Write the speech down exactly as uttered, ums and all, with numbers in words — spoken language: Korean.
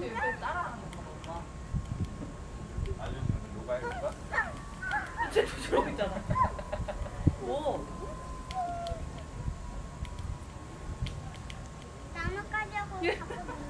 아저씨 옆에 따라하는 거 봐. 아저씨는 요가해볼까? 쟤도 저러고 있잖아. 뭐? 나뭇가지하고 자꾸